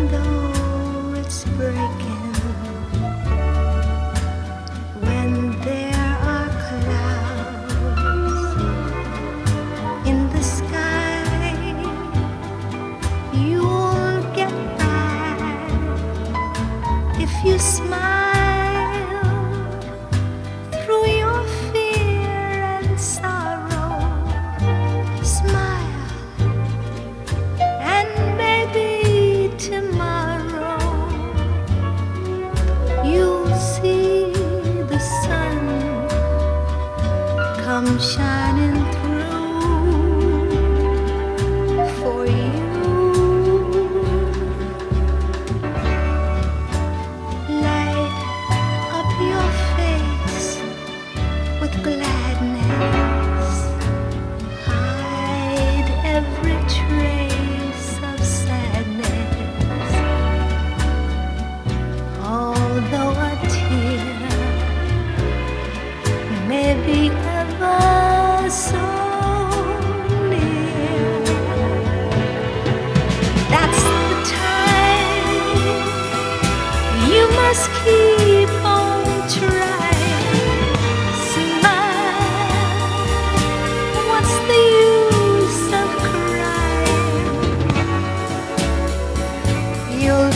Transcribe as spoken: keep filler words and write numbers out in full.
though it's breaking, when there are clouds in the sky, you'll get by if you smile through your fear and sorrow. Smile, and maybe tomorrow you'll see the sun come shining through for you. Light up your face with gladness, hide every trace of sadness. Although a tear may be ever so near, that's the time you must keep on trying. Smile, what's the use of crying? You'll